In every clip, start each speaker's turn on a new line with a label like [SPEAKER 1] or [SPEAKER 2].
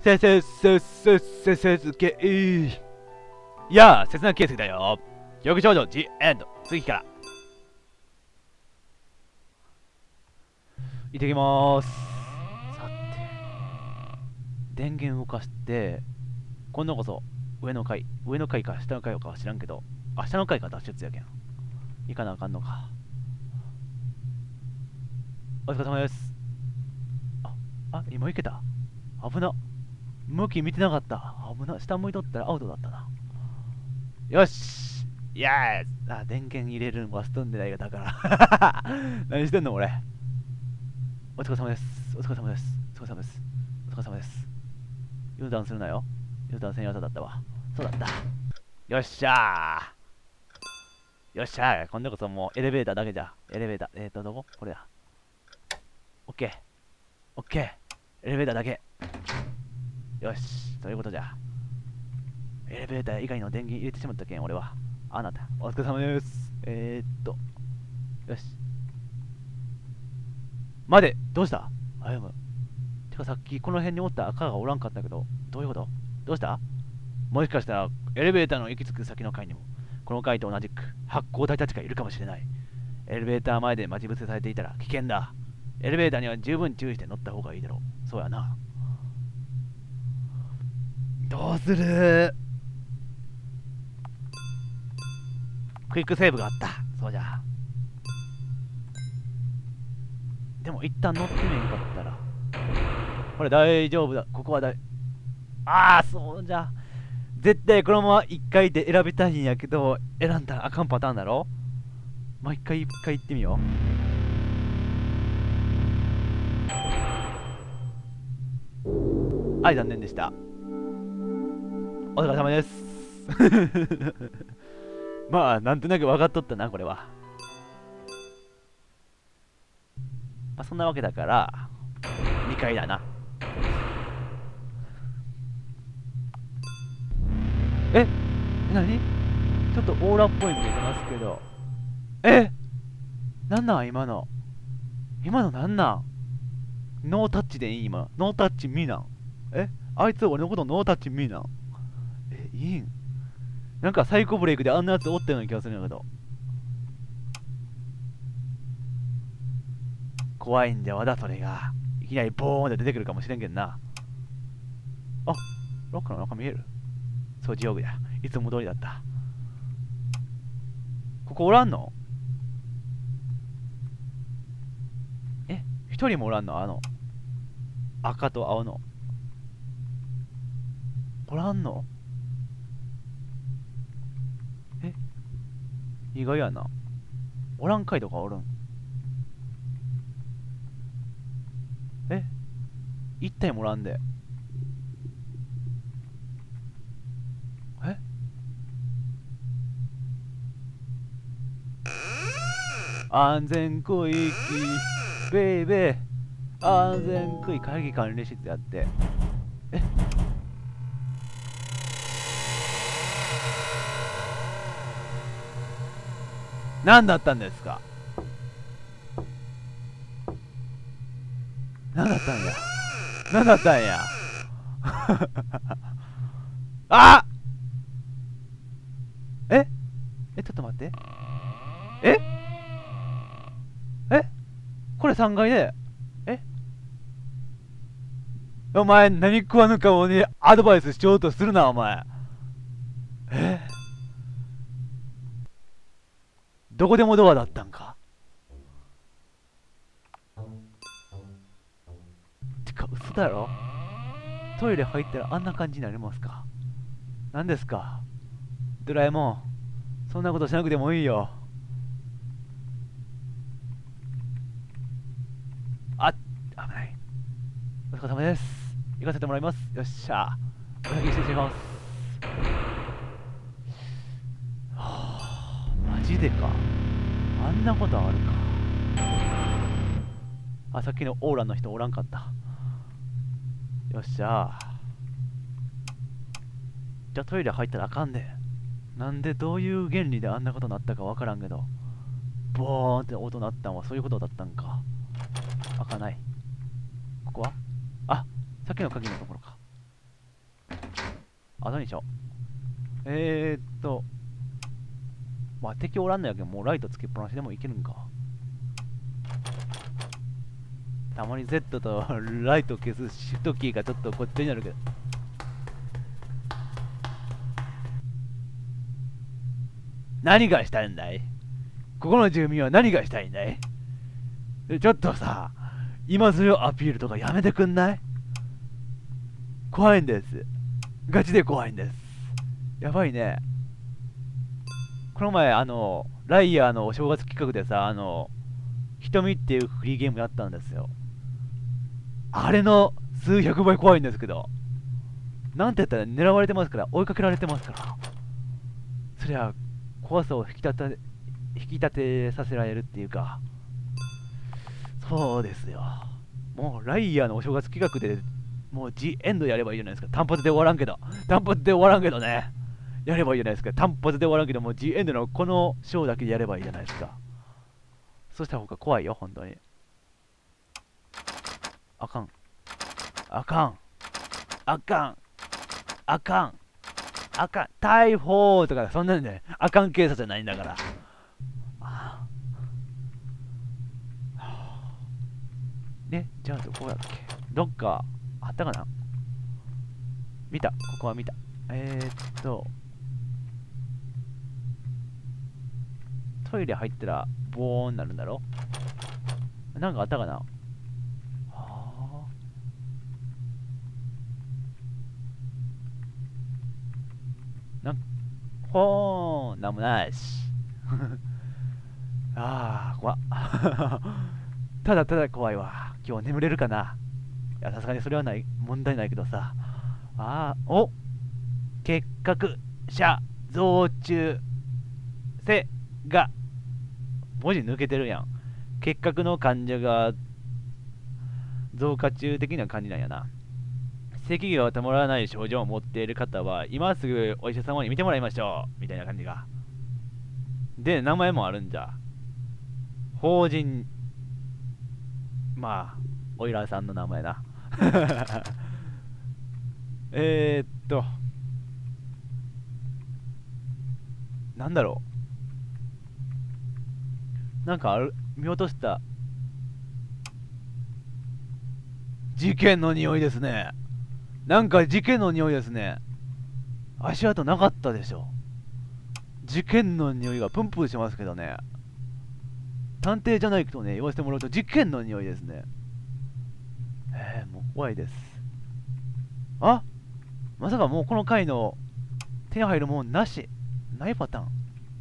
[SPEAKER 1] せつけいやあ、切なケースだよ。記憶少女、ジ・エンド。次から。行ってきまーす。さて、電源動かして、今度こそ上の階か下の階かは知らんけど、あ、下の階か脱出やけん。行かなあかんのか。お疲れ様です。今行けた。危な。向き見てなかった。危な。下向いとったらアウトだったな。よし。イエーイ。電源入れるの忘れとんでないがだから何してんの俺。お疲れ様です。お疲れ様です。お疲れ様です。お疲れ様です。U ターンするなよ。U ターン専用だったわ。そうだった。よっしゃー。よっしゃー。今度こそもうエレベーターだけじゃ。エレベーター。どここれだ。オッケー。オッケー。エレベーターだけ。よし。ということじゃ。エレベーター以外の電源入れてしまったけん、俺は。あなた、お疲れ様です。よし。待て、どうしたてかさっきこの辺におった赤がおらんかったけど、どういうこと？どうした？もしかしたら、エレベーターの行き着く先の階にも、この階と同じく発光体たちがいるかもしれない。エレベーター前で待ち伏せされていたら危険だ。エレベーターには十分注意して乗った方がいいだろう。そうやな。どうする？クイックセーブがあった。そうじゃ。でも一旦乗ってみんかったら。これ大丈夫だ。ここはそうじゃ。絶対このまま1回で選びたいんやけど、選んだらあかんパターンだろ？もう一回行ってみよう。残念でした。お疲れ様です。まあ、なんとなく分かっとったな、これは。そんなわけだから、2階だな。何？ちょっとオーラっぽいの出てますけど。なんなん今のなんなんノータッチでいい今。ノータッチミーなん。あいつ俺のことノータッチミーなん。いいん？なんかサイコブレイクであんなやつおったような気がするんだけど。怖いんだわだ、それが。いきなりボーンって出てくるかもしれんけんな。ロッカーの中見える？掃除用具や。いつも通りだった。ここおらんの？一人もおらんの？赤と青の。おらんの？意外やな。おらんかいとかおるん？一体もおらんで。安全区域ベイベー、安全区域会議管理室やって。何だったんですか？何だったんやあちょっと待って。これ3階でお前何食わぬかをにアドバイスしようとするなお前。どこでもドアだったんか？てか嘘だろ？トイレ入ったらあんな感じになりますか？何ですかドラえもん、そんなことしなくてもいいよ。危ない。お疲れ様です。行かせてもらいます。よっしゃ。お先失礼します。マジでか。あんなことあるか。さっきのオーラの人おらんかった。よっしゃ。じゃあトイレ入ったらあかんで。なんでどういう原理であんなことなったかわからんけど、ボーンって音鳴ったんはそういうことだったんか。開かない。ここはさっきの鍵のところか。 後にしよう。まあ敵おらんのやけど、もうライトつけっぱなしでもいけるんか。たまに Z とライト消すシフトキーがちょっとこっちになるけど。何がしたいんだい？ここの住民は何がしたいんだい？ちょっとさ、今それをアピールとかやめてくんない？怖いんです。ガチで怖いんです。やばいね。この前、ライアーのお正月企画でさ、瞳っていうフリーゲームやったんですよ。あれの数百倍怖いんですけど。なんて言ったら狙われてますから、追いかけられてますから。そりゃ、怖さを引き立てさせられるっていうか。そうですよ。もう、ライアーのお正月企画で、もう、ジ・エンドやればいいじゃないですか。単発で終わらんけど。単発で終わらんけどね。やればいいじゃないですか。単発で終わらんけど、もう G エンドのこのショーだけでやればいいじゃないですか。そした方が怖いよ、本当に。あかん。あかん。あかん。あかん。あかん。逮捕とか、そんなんで、あかん警察じゃないんだから。ね、じゃあどこやっけ？どっかあったかな？見た。ここは見た。トイレ入ったらボーンなるんだろ？なんかあったかな？はあ。ほーん、なんもないし。ああ、怖っ。ただただ怖いわ。今日眠れるかな？いや、さすがにそれはない、問題ないけどさ。結核者増中せが、文字抜けてるやん。結核の患者が増加中的な感じなんやな。咳がたまらない症状を持っている方は、今すぐお医者様に見てもらいましょう。みたいな感じが。で、名前もあるんじゃ。法人、まあ、オイラーさんの名前な。えーっと、なんだろう。なんかある、見落とした事件の匂いですね。なんか事件の匂いですね。足跡なかったでしょ。事件の匂いがプンプンしますけどね。探偵じゃないとね、言わせてもらうと事件の匂いですね。もう怖いです。あ、まさかもうこの回の手に入るもんなし。ないパターン。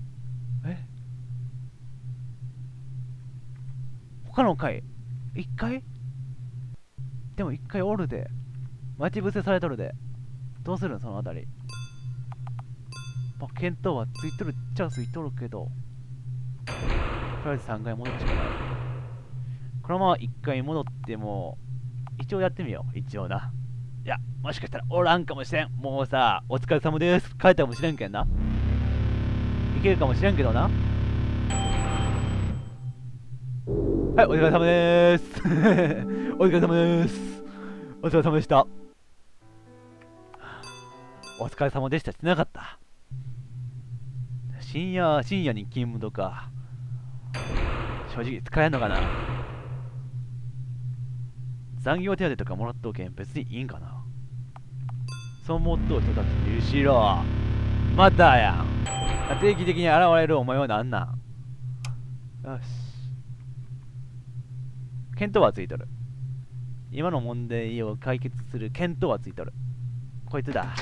[SPEAKER 1] 他の回一回でも一回おるで。待ち伏せされとるで。どうするんそのあたり。まあ、見当はついとるっちゃついとるけど、とりあえず3回戻るしかない。このまま1回戻っても、一応やってみよう。一応な。いや、もしかしたらおらんかもしれん。もうさ、お疲れ様です。帰ったかもしれんけんな。いけるかもしれんけどな。はい、お疲れ様でーす。お疲れ様でーす。お疲れ様でした。お疲れ様でしたしてなかった。深夜に勤務とか、正直使えんのかな。残業手当とかもらっとけん別にいいんかな。そう思っとる人たち後ろ。またやん。定期的に現れるお前はなんなん。よし。見当はついとる。今の問題を解決する見当はついとる。こいつだ。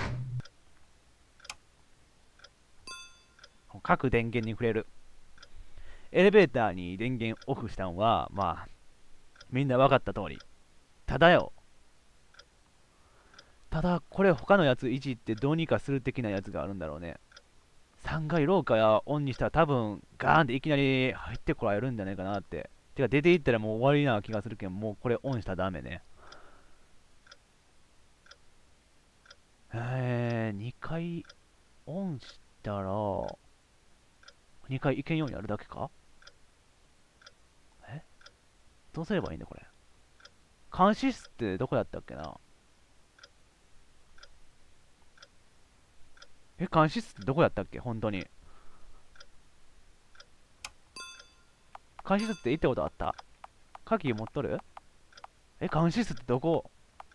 [SPEAKER 1] 各電源に触れる。エレベーターに電源オフしたんは、まあ、みんな分かった通り。ただよ。ただ、これ他のやついじってどうにかする的なやつがあるんだろうね。3階廊下やオンにしたら多分ガーンっていきなり入ってこられるんじゃないかなって。てか出ていったらもう終わりな気がするけど、もうこれオンしたらダメね。2回オンしたら、2回行けんようになるだけか？どうすればいいんだこれ。監視室ってどこやったっけな？ 監視室ってどこやったっけ本当に。監視室って行ったことあった？鍵持っとる？監視室ってどこ？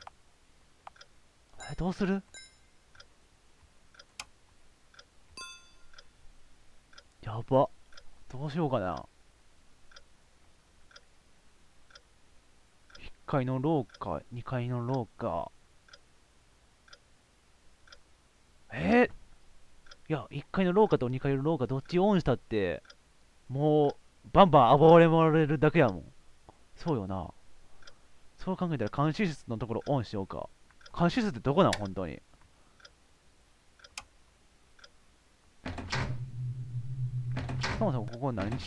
[SPEAKER 1] どうする？やば。どうしようかな。1階の廊下、2階の廊下。いや、1階の廊下と2階の廊下どっちオンしたって、もう、バンバン暴れ回れるだけやもん。そうよな。そう考えたら監視室のところオンしようか。監視室ってどこなん本当に。そもそもここ何室？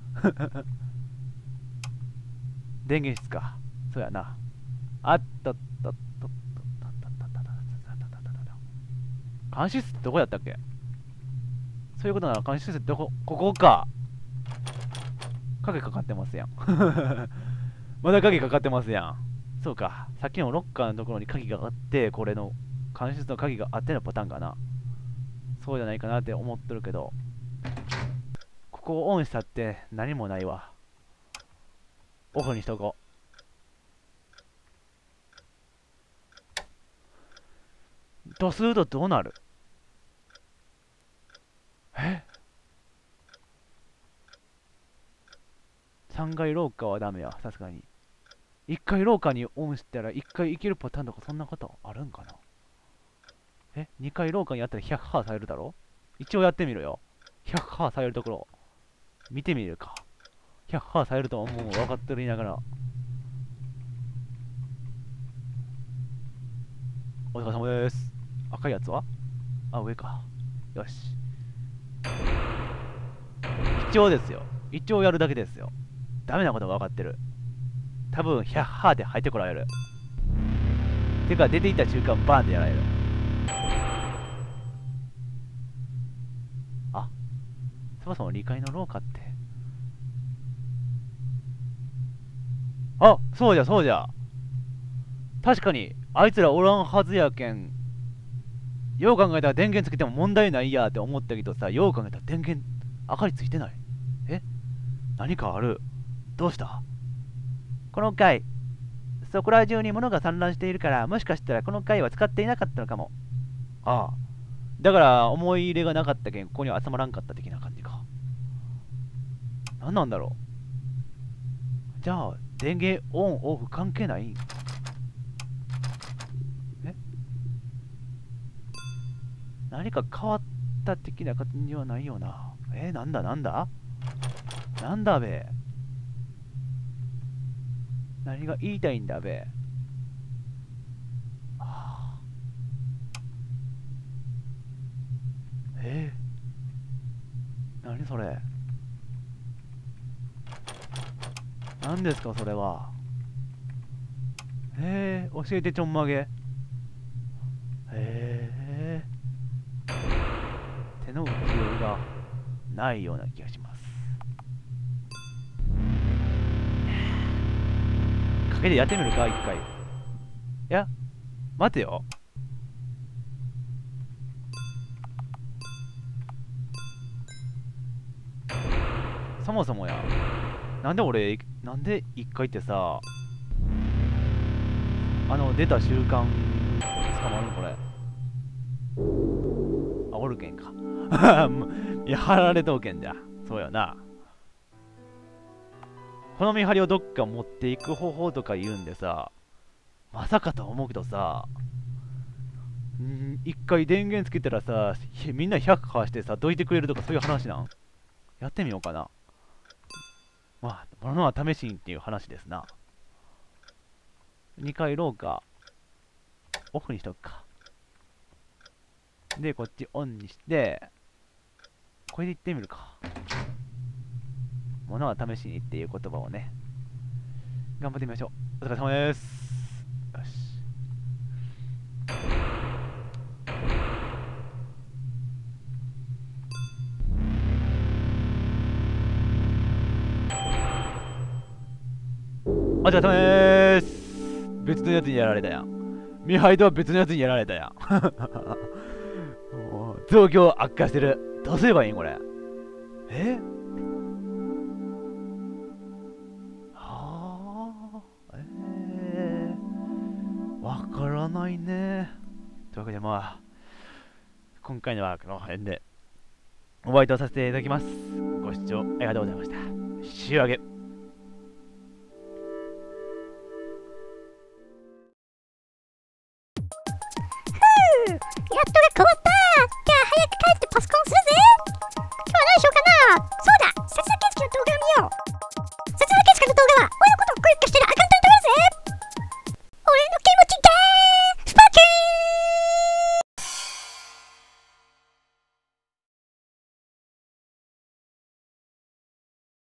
[SPEAKER 1] 電源室か。そうやな。あったったったったったったったったった。監視室ってどこやったっけ？そういうことなら監視室ってどこ？ここか。影かかってますやん。まだ鍵かかってますやん。そうか。さっきのロッカーのところに鍵があって、これの監視室の鍵があってのパターンかな。そうじゃないかなって思ってるけど、ここをオンしたって何もないわ。オフにしとこう。とするとどうなる？3階廊下はダメや、さすがに。1階廊下にオンしたら1階行けるパターンとかそんなことあるんかな。2階廊下にあったら100ハーされるだろ？一応やってみるよ。100ハーされるところ、見てみるか。100ハーされるとはもう分かってる言いながら。お疲れ様です。赤いやつは？上か。よし。一応ですよ。一応やるだけですよ。ダメなことが分かってる。多分100ハーで入ってこられる。てか出ていった瞬間バーンでやられる。そもそも2階の廊下って。そうじゃそうじゃ。確かにあいつらおらんはずやけん。よう考えたら電源つけても問題ないやって思ったけどさ、よう考えたら電源明かりついてない。何かある？どうした？この階、そこら中に物が散乱しているから、もしかしたらこの階は使っていなかったのかも。だから思い入れがなかったけん、ここには集まらんかった的な感じか。何なんだろう。じゃあ、電源オン、オフ関係ない？何か変わった的な感じはないよな。なんだなんだべ。何が言いたいんだべ。何それ。何ですかそれは。教えてちょんまげ。手の浮世絵がないような気がします。賭けでやってみるか一回。いや、待てよ。そもそもや、なんで一回ってさ、出た習慣捕まるのこれ。おるけんか。やられとうけんじゃ。そうやな。この見張りをどっか持っていく方法とか言うんでさ、まさかと思うけどさ、一回電源つけたらさ、みんな100かわしてさ、どいてくれるとかそういう話なん？やってみようかな。物は試しにっていう話ですな。2階廊下、オフにしとくか。で、こっちオンにして、これで行ってみるか。物は試しにっていう言葉をね、頑張ってみましょう。お疲れ様です。よし。お疲れ様です。別のやつにやられたやん。見張りとは別のやつにやられたやん。もう状況を悪化してる。どうすればいいんこれ。はあ、わからないね。というわけでまあ、今回のはこの辺でおバイトをさせていただきます。ご視聴ありがとうございました。仕上げ。
[SPEAKER 2] やっとが変わった。じゃあ早く帰ってパソコンするぜ。今日は何しようかな。そうだ、刹那建築の動画を見よう。刹那建築の動画は俺のことをクリックしてる赤